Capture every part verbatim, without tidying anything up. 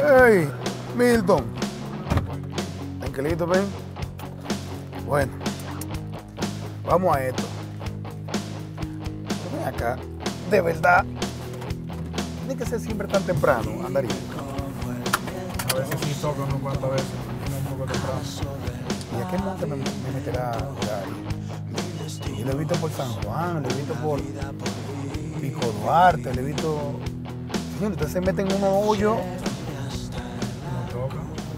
Hey, Milton. Tranquilito, ven. Bueno, vamos a esto. Ven acá. De verdad, tiene que ser siempre tan temprano, andaría. A veces sí toca unos cuantas veces, un poco temprano. ¿Y a qué monte me, me meterá Gary? Yo lo he visto por San Juan, lo he visto por Pico Duarte, lo he visto... Señor, ustedes se meten en unos hoyos. No toca.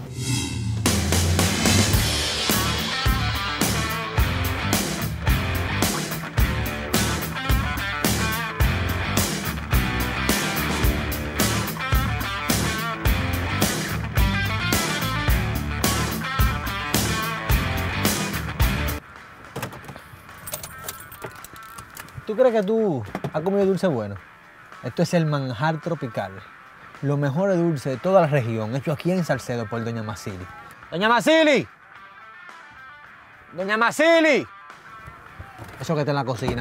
¿Tú crees que tú has comido dulce bueno? Esto es el manjar tropical. Lo mejor de dulce de toda la región, hecho aquí en Salcedo por Doña Masili. ¡Doña Masili! ¡Doña Masili! Eso que está en la cocina.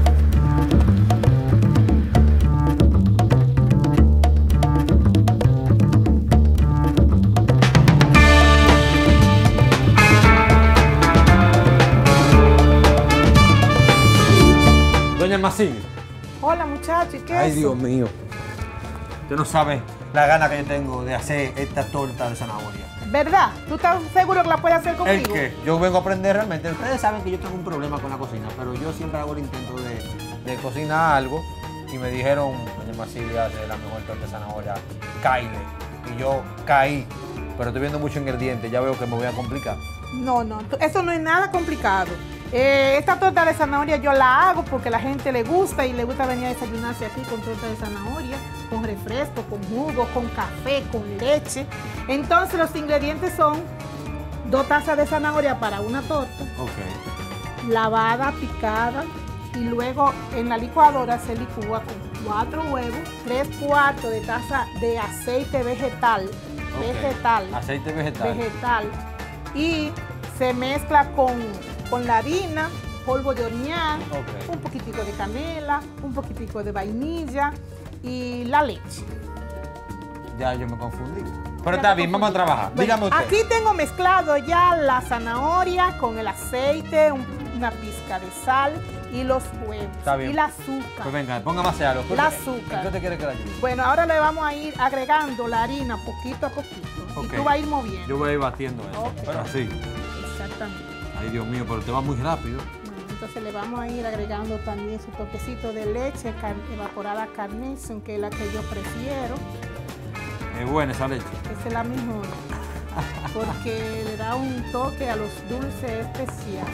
Doña Masili. Hola, muchachos, ¿y qué Ay, es Dios eso? mío. Usted no sabe la gana que yo tengo de hacer esta torta de zanahoria. ¿Verdad? ¿Tú estás seguro que la puedes hacer conmigo? ¿El qué? Yo vengo a aprender realmente. Ustedes saben que yo tengo un problema con la cocina, pero yo siempre hago el intento de, de cocinar algo y me dijeron, doña Masili hace la mejor torta de zanahoria, caile. Y yo caí, pero estoy viendo muchos ingredientes, ya veo que me voy a complicar. No, no, tú- eso no es nada complicado. Eh, esta torta de zanahoria yo la hago porque a la gente le gusta y le gusta venir a desayunarse aquí con torta de zanahoria, con refresco, con jugo, con café, con leche. Entonces los ingredientes son dos tazas de zanahoria para una torta, Ok. lavada, picada, y luego en la licuadora se licúa con cuatro huevos, tres cuartos de taza de aceite vegetal, Ok. vegetal, Aceite vegetal. vegetal, y se mezcla con, con la harina, polvo de hornear, Ok. un poquitico de canela, un poquitico de vainilla y la leche. Ya yo me confundí. Pero Ya está me bien, vamos a confundí. trabajar. Bueno, Dígame usted. aquí tengo mezclado ya la zanahoria con el aceite, un- una pizca de sal y los huevos. Está bien. Y el azúcar. Pues venga, póngame a hacer algo. El azúcar. ¿En qué te quiere que la ayude? Bueno, ahora le vamos a ir agregando la harina poquito a poquito. Ok. Y tú vas a ir moviendo. Yo voy a ir batiendo eso. Ok. Pero así. Exactamente. Ay, Dios mío, pero te va muy rápido. Bueno, entonces le vamos a ir agregando también su toquecito de leche car- evaporada Carnation, que es la que yo prefiero. Es buena esa leche. Esa es la mejor. Porque le da un toque a los dulces especiales.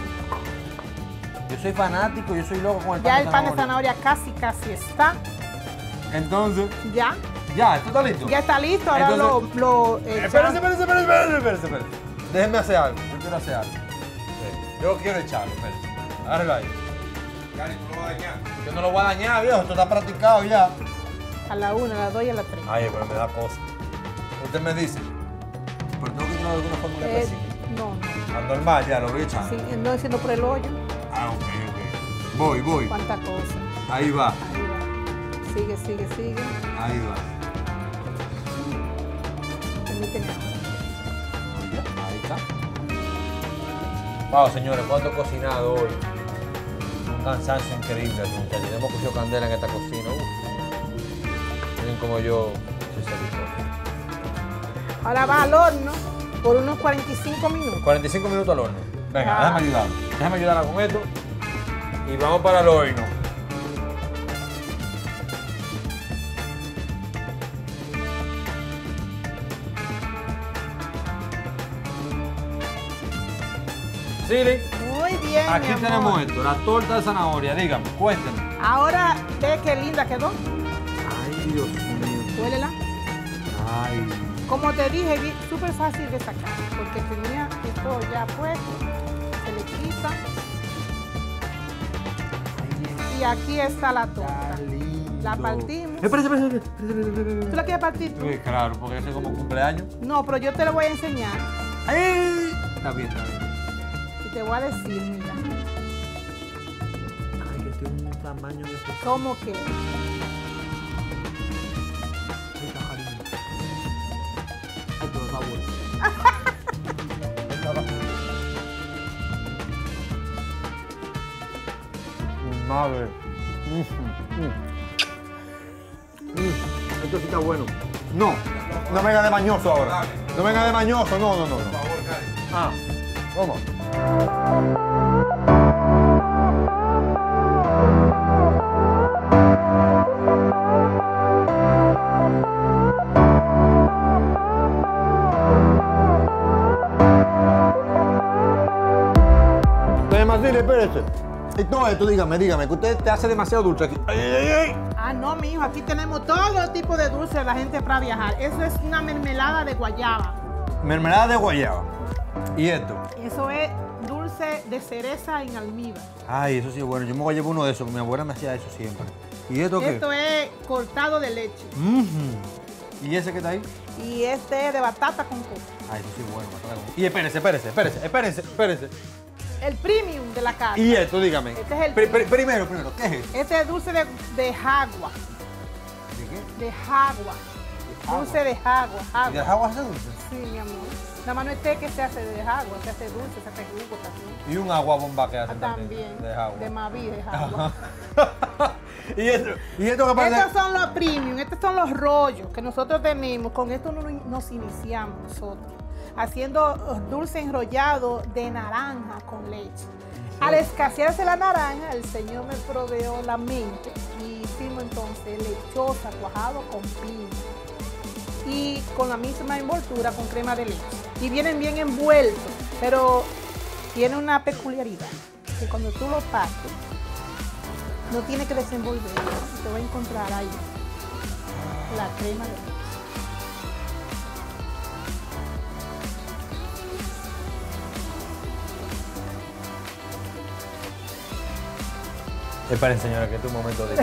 Yo soy fanático, yo soy loco con el pan Ya de el pan de zanahoria. zanahoria casi casi está. Entonces, Ya. ya, ¿esto está listo? Ya está listo. Ahora Entonces- lo, lo Eh, echamos. Espérense, espérense, espérense, espérense, espérense, espérense. Déjenme hacer algo, yo quiero hacer algo. Eh, Yo quiero echarlo, espérense. Agárrelo ahí. Gary, tú lo vas a dañar. Yo no lo voy a dañar, viejo, esto está practicado ya. A la una, a la dos y a la tres. Ay, pero me da cosa. Usted me dice, pero tengo que tirarlo de alguna forma Eh, específica. no, no. Al normal, ya, lo voy echando. Sí, no diciendo por el hoyo. Ah, ok, ok. Voy, voy. Cuánta cosa. Ahí va, Ahí va. Sigue, sigue, sigue. ahí va. Permíteme. Ya, ahí está. Wow, señores, cuánto he cocinado hoy. Un cansancio increíble aquí, muchachos. Hemos cogido candela en esta cocina. Uf. Miren como yo soy satisfecho. Ahora va al horno por unos cuarenta y cinco minutos. cuarenta y cinco minutos al horno. Venga, Ah. déjame ayudarla. Déjame ayudarla con esto. Y vamos para el horno. Siri, Muy bien, aquí mi amor. tenemos esto, la torta de zanahoria. Dígame, cuéntame. Ahora ve qué linda quedó. Ay, Dios mío. Huélela. Ay. Como te dije, vi- súper fácil de sacar, porque tenía esto ya puesto, se le quita. Y aquí está la torta. La partimos. Espérate, espérate, espérate, espérate. ¿Tú la quieres partir tú? Sí, claro, porque ese es como cumpleaños. No, pero yo te lo voy a enseñar ¡Ay! Está bien, está bien. y te voy a decir, mira, Ay, que tiene un tamaño de esto. cómo que. Mi madre. Mm, mm. Mm, esto sí está bueno. No, no venga de mañoso ahora. No venga de mañoso, no, no, no. no. Ah, vamos. Dile, espérese. Y todo esto, dígame, dígame, que usted te hace demasiado dulce aquí. Ay, ay, ay. Ah, no, mijo, aquí tenemos todo tipo de dulces de la gente para viajar. Eso es una mermelada de guayaba. Mermelada de guayaba. ¿Y esto? Eso es dulce de cereza en almíbar. Ay, eso sí es bueno. Yo me voy a llevar uno de esos, porque mi abuela me hacía eso siempre. ¿Y esto qué? Esto es cortado de leche. Mm-hmm. ¿Y ese que está ahí? Y este es de batata con coco. Ay, eso sí es bueno, batata con coco. Y espérese, espérese, espérese, espérese, espérese. El premium de la casa. Y esto, dígame. Este es el Pr pr primero, primero, ¿qué es eso? Este es dulce de, de jagua. ¿De qué? De jagua. Dulce de jagua. ¿Y de jagua hace dulce? Sí, mi amor. Nada más no es té que se hace de jagua, se hace dulce, se hace jugo también. Y un agua bomba que hacen Ah, también. De jagua. De Maví, de jagua. ¿Y esto? ¿Y esto qué pasa? Estos son los premium, estos son los rollos que nosotros tenemos. Con esto no nos iniciamos nosotros. Haciendo dulce enrollado de naranja con leche. Sí. Al escasearse la naranja, el Señor me proveó la mente y hicimos entonces lechosa, cuajado con piña. Y con la misma envoltura con crema de leche. Y vienen bien envueltos, pero tiene una peculiaridad, que cuando tú lo partes, no tiene que desenvolver, te va a encontrar ahí la crema de leche. Esperen, señora, que este es un momento de...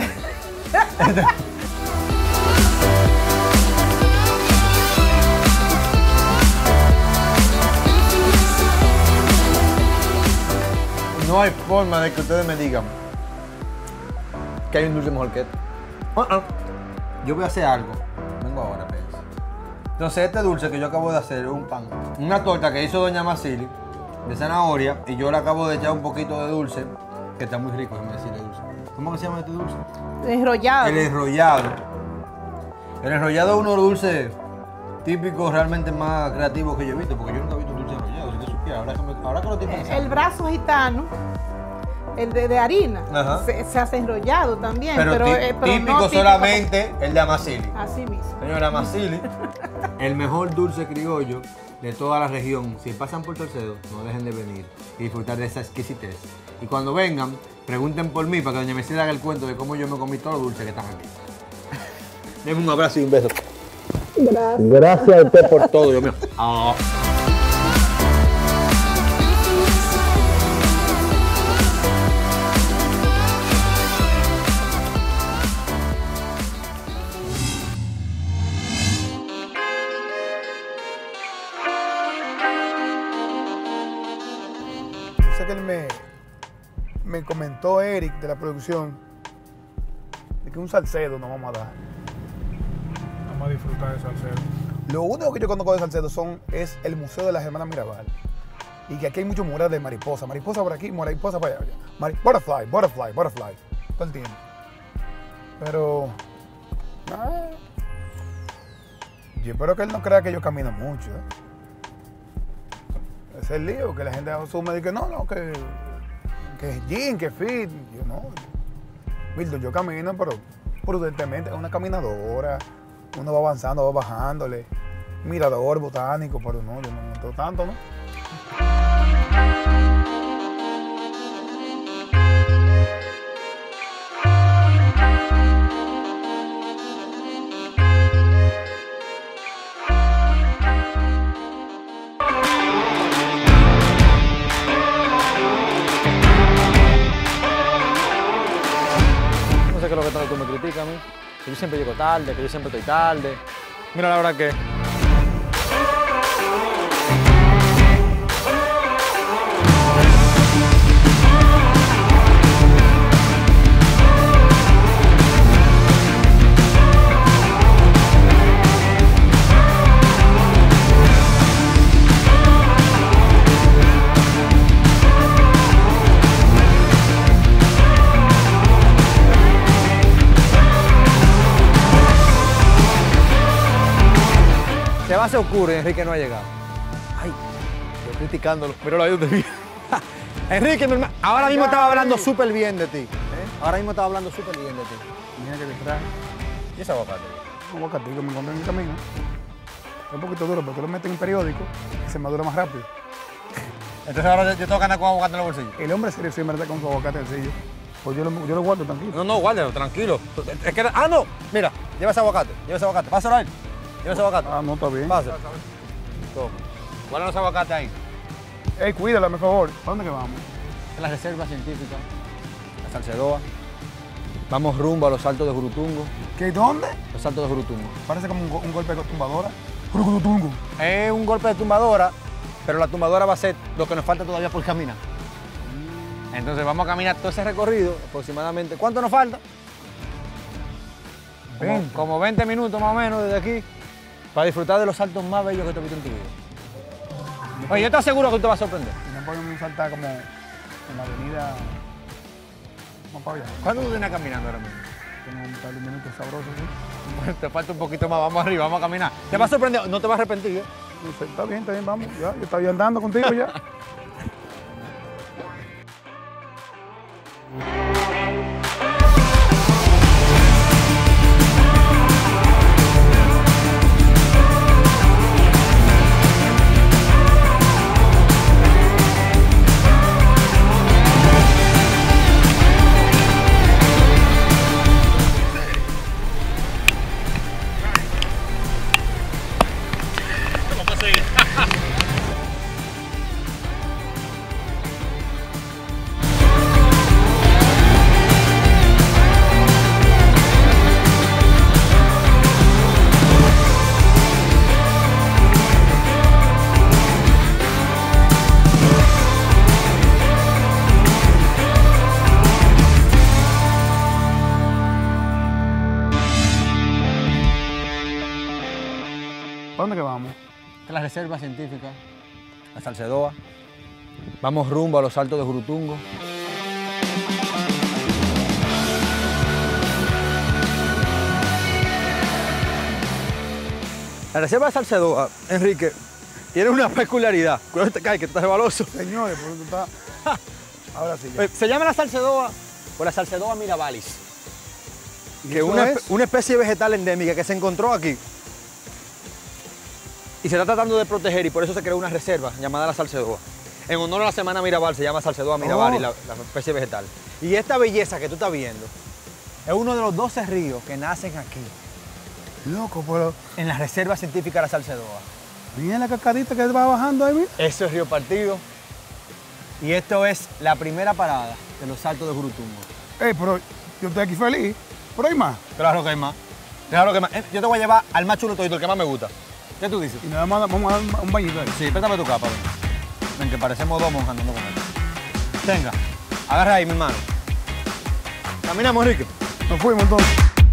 No hay forma de que ustedes me digan que hay un dulce mejor que este. Uh -uh. Yo voy a hacer algo. Vengo ahora, pensé. Entonces, este dulce que yo acabo de hacer es un pan. Una torta que hizo doña Masili de zanahoria y yo le acabo de echar un poquito de dulce, que está muy rico, déjame decirle dulce. ¿Cómo que se llama este dulce? El enrollado. El enrollado. El enrollado es uno de los dulces típicos realmente más creativos que yo he visto, porque yo nunca he visto dulce enrollado, si te supiera, ahora que, me, ahora que lo estoy pensando. El brazo gitano, el de, de harina, se, se hace enrollado también. Pero, pero, tí, eh, pero típico no solamente típico. El de Amasili. Así mismo. Señora Amasili, el mejor dulce criollo de toda la región. Si pasan por Torcedo, no dejen de venir y disfrutar de esa exquisitez. Y cuando vengan, pregunten por mí para que doña Messi haga el cuento de cómo yo me comí todos los dulces que están aquí. Denme un abrazo y un beso. Gracias. Gracias a usted por todo, Dios mío. Oh. Yo sé que él me, me comentó, Eric, de la producción, de que un Salcedo nos vamos a dar. Vamos a disfrutar de Salcedo. Lo único que yo conozco de Salcedo son, es el Museo de las Hermanas Mirabal. Y que aquí hay muchos murales de mariposa. Mariposa por aquí, mariposa para allá. Mari butterfly, butterfly, butterfly. Todo el tiempo. Pero... Ah, yo espero que él no crea que yo camino mucho. ¿eh? Ese es el lío, que la gente asume de que no, no, que... Que es jean, que es fit. Yo no. Milton, yo camino, pero prudentemente. Es una caminadora. Uno va avanzando, va bajándole. Mirador botánico, pero no, yo no noto tanto, ¿no? No sé qué es lo que tanto tú me criticas a mí. Que yo siempre llego tarde, que yo siempre estoy tarde. Mira, la verdad que... hace oscuro y Enrique no ha llegado. Ay, estoy criticándolo, pero lo ayudo bien. Enrique, mi hermano, ahora mismo estaba hablando súper bien de ti. ¿eh? Ahora mismo estaba hablando súper bien de ti. Mira que te traje. ¿Y ese aguacate? Un aguacate que me encontré en el camino. Es un poquito duro, pero tú lo metes en el periódico y se madura más rápido. Entonces ahora yo tengo que andar con aguacate en los bolsillos. El hombre serio siempre está con su aguacate en el sello. Pues yo lo, yo lo guardo tranquilo. No, no, guárdalo, tranquilo. Es que, ah, no, mira, lleva ese aguacate, lleva ese aguacate. Pásalo a él. Lleva ese aguacate. Ah, no, está bien. Pásalo. Toma. Guarda los aguacates ahí. Ey, cuídala, por favor. ¿Para dónde que vamos? En la reserva científica, la Salcedoa. Vamos rumbo a los Saltos de Jurutungo. ¿Qué? ¿Dónde? Los Saltos de Jurutungo. Parece como un, go- un golpe de tumbadora. Jurucutungo. Es un golpe de tumbadora, pero la tumbadora va a ser lo que nos falta todavía por caminar. Entonces vamos a caminar todo ese recorrido, aproximadamente. ¿Cuánto nos falta? Como, veinte. como veinte minutos más o menos desde aquí, para disfrutar de los saltos más bellos que te he visto en tu vida. Oye, yo te aseguro que tú te vas a sorprender. Y no podemos saltar como en la avenida. Vamos para allá. ¿Cuánto tú tienes caminando ahora mismo? Tengo un par de minutos sabrosos, ¿sí? Bueno, te falta un poquito más, vamos arriba, vamos a caminar. Te vas a sorprender, no te vas a arrepentir, ¿eh? No sé, está bien, está bien, vamos. Ya, yo estaba andando contigo ya. ¿Para dónde que vamos? Esta es la reserva científica, la Salcedoa. Vamos rumbo a los Saltos de Jurutungo. La reserva de Salcedoa, Enrique, tiene una peculiaridad. Cuidado que te caes, que tú estás rebaloso. Señores, por eso está. Ahora sí. Eh, Se llama la Salcedoa por la Salcedoa mirabalis, ¿Y que es eso una, es? espe- una especie vegetal endémica que se encontró aquí. Y se está tratando de proteger y por eso se creó una reserva llamada la Salcedoa. En honor a la Semana Mirabal se llama Salcedoa mirabalis, Oh. la, la especie vegetal. Y esta belleza que tú estás viendo es uno de los doce ríos que nacen aquí, Loco, pero. en la Reserva Científica de la Salcedoa. Mira la cascadita que va bajando ahí, mira. Eso es Río Partido. Y esto es la primera parada de los Saltos de Jurutungo. Ey, pero yo estoy aquí feliz. Pero hay más. Claro que hay más. Claro que hay más. Eh, Yo te voy a llevar al más chulo todito, el que más me gusta. ¿Qué tú dices? Y nada más vamos a dar un bañito ahí. Sí, préstame tu capa, ven. Ven, que parecemos dos monjas andando con él. Venga, agarra ahí, mi hermano. Caminamos, Enrique. Nos fuimos entonces.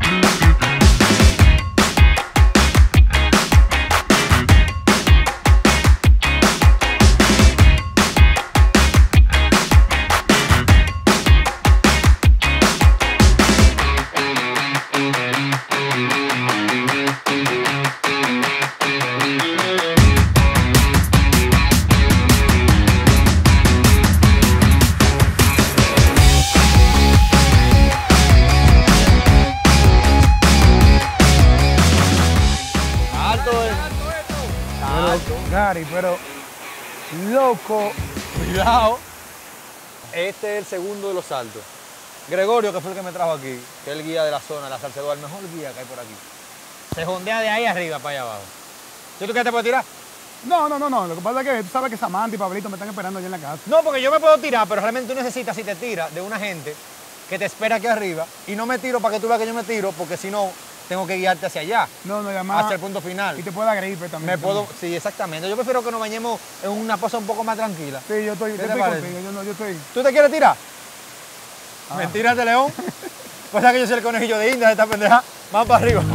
Alto, eh. Pero, Gary, pero. Loco. Cuidado. Este es el segundo de los saltos. Gregorio, que fue el que me trajo aquí, que es el guía de la zona, la Salcedoa, el mejor guía que hay por aquí. Se jondea de ahí arriba para allá abajo. ¿Tú tú qué te puedes tirar? No, no, no, no. Lo que pasa es que tú sabes que Samantha y Pablito me están esperando allá en la casa. No, porque yo me puedo tirar, pero realmente tú necesitas, si te tiras, de una gente que te espera aquí arriba. Y no me tiro para que tú veas que yo me tiro, porque si no, tengo que guiarte hacia allá, No, no, y además. hacia el punto final. Y te puede dar gripe también. Me puedo, sí, exactamente. Yo prefiero que nos bañemos en una cosa un poco más tranquila. Sí, yo estoy, ¿Qué yo te estoy parece? contigo. Yo, no, yo estoy. ¿Tú te quieres tirar? Ah. Mentiras de león. Pues que yo soy el conejillo de India de esta pendeja. Vamos para arriba.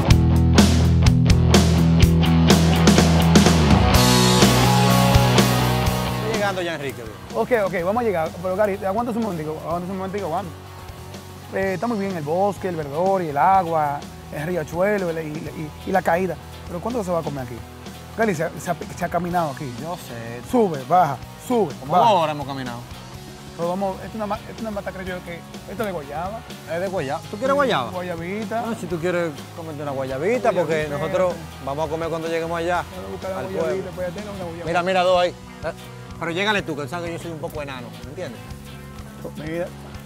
Estoy llegando ya, Enrique. Ok, ok, vamos a llegar. Pero Gary, aguanta un momentico. Aguanta un momentico, aguanta. Eh, está muy bien el bosque, el verdor y el agua, el riachuelo y, la- y- y- y la caída. Pero ¿cuándo se va a comer aquí? Galicia se ha, se ha caminado aquí. Yo sé. Sube, baja, sube, Como baja. dos horas hemos caminado. Pero vamos, esto es una, ma- esto es una mata, creo yo, que esto es de guayaba. Es de guayaba. ¿Tú quieres guayaba? Guayabita. Bueno, si tú quieres comerte una guayabita, porque Guayabita. nosotros vamos a comer cuando lleguemos allá. Voy a buscar la al guayabita, pueblo. pues ya tengo una guayabita. Mira, mira, dos ahí. Eh, Pero llégale tú, que sabes que yo soy un poco enano, ¿me entiendes? Mira.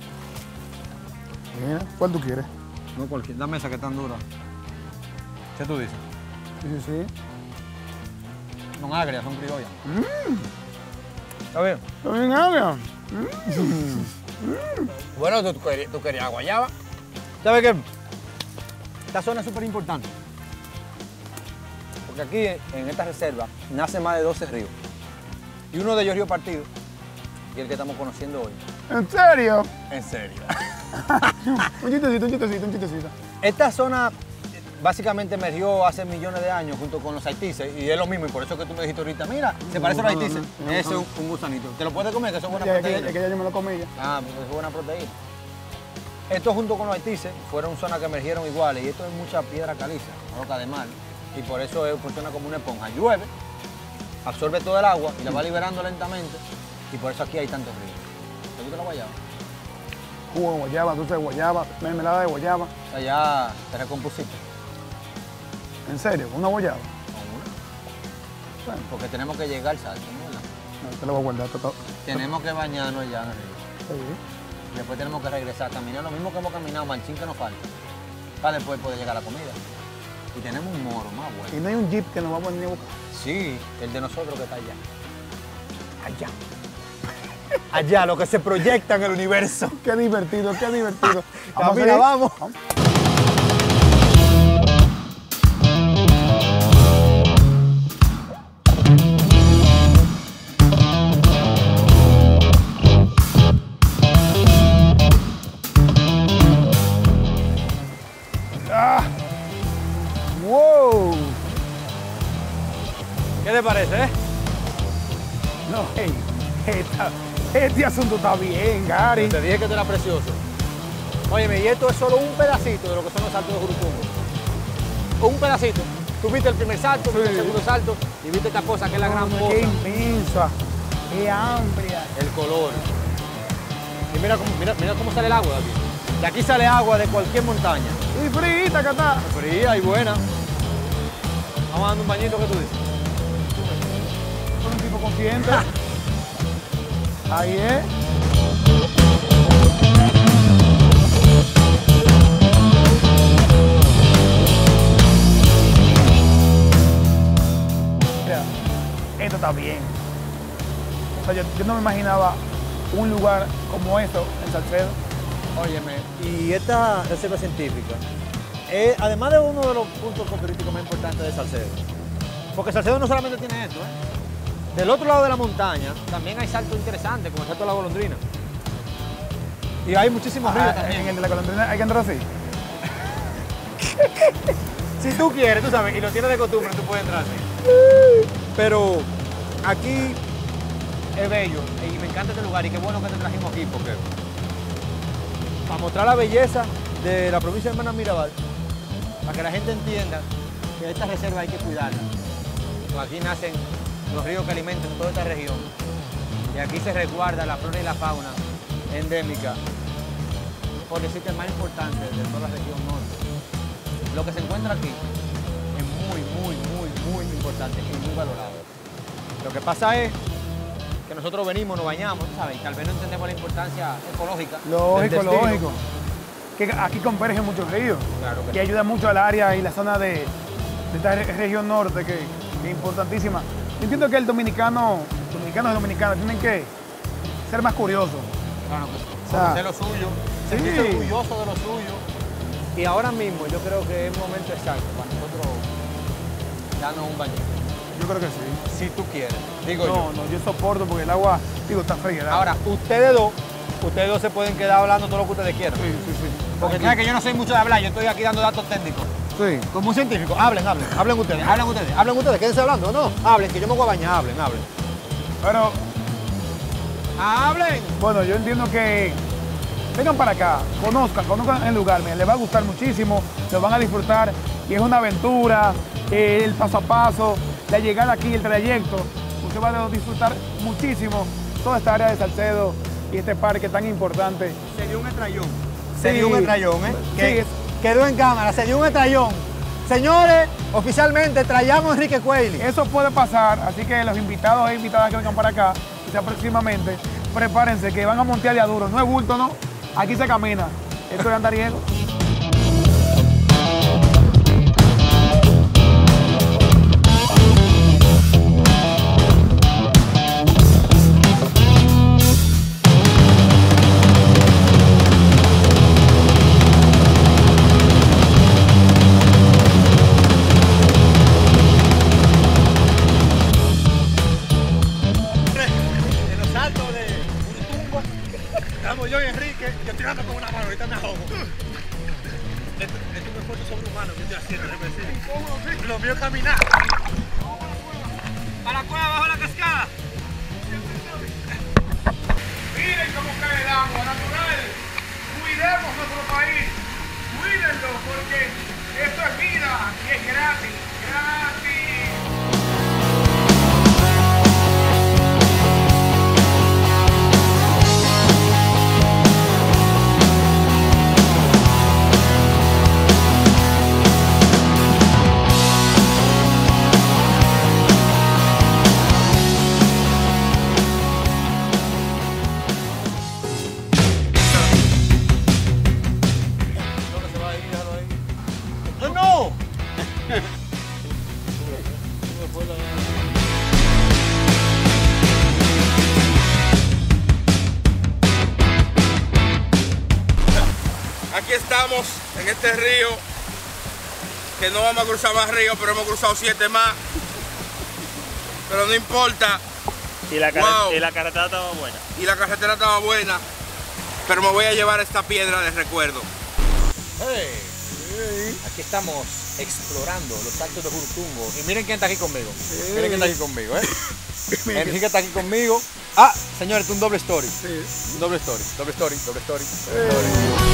Mira, ¿cuál tú quieres? No cualquier. Dame esa que es tan dura. ¿Qué tú dices? Sí, sí, sí. Son agrias, son criollas. ¿Está bien? ¿Está bien, Aga? Bueno, tú, tú querías, tú querías guayaba. ¿Sabes qué? Esta zona es súper importante. Porque aquí, en esta reserva, nacen más de doce ríos. Y uno de ellos, Río Partido, y el que estamos conociendo hoy. ¿En serio? En serio. Un chistecito, un chistecito, un chistecito. Esta zona eh, básicamente emergió hace millones de años junto con los haitises y es lo mismo y por eso que tú me dijiste ahorita, mira, se parece a los no, no, haitises. no, no, Ese es no. un, un gusanito. ¿Te lo puedes comer? Que eso es buena Ya, ya, proteína. ya, ya, ya yo me lo comí ya. Ah, pues es buena proteína. Esto junto con los haitises fueron zonas que emergieron iguales y esto es mucha piedra caliza, roca de mar. Y por eso es- funciona como una esponja. Llueve, absorbe todo el agua y la va liberando lentamente y por eso aquí hay tantos ríos. ¿Te gusta la guayaba? Jugo de guayaba, dulce de guayaba, mermelada de guayaba. O sea, ya te recompusiste ¿En serio? ¿Una guayaba? con una. Bueno, Porque tenemos que llegar al salto, ¿no? no, te lo voy a guardar. Todo. Tenemos que bañarnos allá en el río. Sí. Y después tenemos que regresar, caminar lo mismo que hemos caminado, manchín que nos falta, para después poder llegar a la comida. Y tenemos un moro más Y bueno. no hay un jeep que nos va a venir a buscar. Sí, el de nosotros que está allá. Allá. Allá, lo que se proyecta en el universo. Qué divertido, qué divertido. Camina, seguir? vamos. Ah. Wow. ¿Qué te parece, eh? No, hey, esta- este asunto está bien, Gary. Te dije que esto era precioso. Óyeme, y esto es solo un pedacito de lo que son los saltos de Jurutungo. Un pedacito. Tú viste el primer salto, viste el Sí. segundo salto y viste esta cosa que es la gran Qué cosa. inmensa, qué amplia. El color. Y mira cómo, mira, mira cómo sale el agua de aquí. De aquí sale agua de cualquier montaña. Y frita que está. Fría y buena. Vamos dando un bañito, ¿qué tú dices? Con un tipo consciente. Ahí es. Mira, esto está bien. O sea, yo, yo no me imaginaba un lugar como esto en Salcedo. Óyeme, y esta reserva científica es, además de uno de los puntos turísticos más importantes de Salcedo, porque Salcedo no solamente tiene esto, ¿eh? Del otro lado de la montaña también hay saltos interesantes, como el salto de la golondrina. Y hay muchísimos ríos Ah, también. en el de la golondrina hay que entrar así. Si tú quieres, tú sabes, y lo tienes de costumbre, tú puedes entrar así. Pero aquí es bello y me encanta este lugar y qué bueno que te trajimos aquí porque para mostrar la belleza de la provincia de Hermanas Mirabal, para que la gente entienda que esta reserva hay que cuidarla. Pues aquí nacen los ríos que alimentan toda esta región y aquí se resguarda la flora y la fauna endémica por el sitio más importante de toda la región norte. Lo que se encuentra aquí es muy, muy, muy, muy importante y muy valorado. Lo que pasa es que nosotros venimos, nos bañamos, ¿sabes? Y tal vez no entendemos la importancia ecológica. del Lógico, destino. lógico. Que aquí convergen muchos ríos. Claro que Y sí. ayuda mucho al área y la zona de, de esta re- región norte, que, que es importantísima. Yo entiendo que el dominicano, dominicanos y dominicanas tienen que ser más curiosos. Claro que sí. O sea, Conocer lo suyo, sí. sentirse orgulloso de lo suyo. Y ahora mismo yo creo que es el momento exacto para nosotros darnos un bañito. Yo creo que sí. Si tú quieres, digo No, no, yo soporto porque el agua, digo, está fría. yo. ¿verdad? Ahora, ustedes dos, ustedes dos se pueden quedar hablando todo lo que ustedes quieran. Sí, sí, sí. Porque tú sabes que yo no soy mucho de hablar, yo estoy aquí dando datos técnicos. Sí. Como un científico, hablen, hablen, hablen ustedes, hablen ustedes, hablen ustedes, quédense hablando, no, hablen, que yo me voy a bañar, hablen, hablen. Pero, ¡Hablen! bueno, yo entiendo que vengan para acá, conozcan, conozcan el lugar, miren, les va a gustar muchísimo, lo van a disfrutar y es una aventura, eh, el paso a paso, la llegada aquí, el trayecto, usted va a disfrutar muchísimo toda esta área de Salcedo y este parque tan importante. Se dio un estrellón. Se Sí. dio un estrellón, ¿eh? Sí, Que es- quedó en cámara, se dio un estrellón. Señores, oficialmente traíamos a Enrique Cuelli. Eso puede pasar, así que los invitados e invitadas que vengan para acá, quizá próximamente, prepárense que van a montear de a duro. No es bulto, ¿no? Aquí se camina. Esto es Andariego. En los saltos de Urutumbo, estamos yo y Enrique, yo tirando con una mano, ahorita me ahogo. Esto, esto es un esfuerzo sobrehumano que estoy haciendo, déjame decir. Lo mío es caminar. A la cueva bajo la cascada. Miren cómo cae el agua natural. Cuidemos nuestro país. Cuídenlo porque esto es vida y es gratis. Gratis. ¡Oh, no! Aquí estamos en este río, que no vamos a cruzar más ríos, pero hemos cruzado siete más. Pero no importa. Y la, carre- Wow. y la carretera estaba buena. Y la carretera estaba buena, pero me voy a llevar esta piedra de recuerdo. Aquí estamos explorando los saltos de Jurutungo. Y miren quién está aquí conmigo. Miren quién está aquí conmigo, ¿eh? Enrique está aquí conmigo. Ah, señores, esto es un doble story. Un doble story, doble story, doble story. Doble story.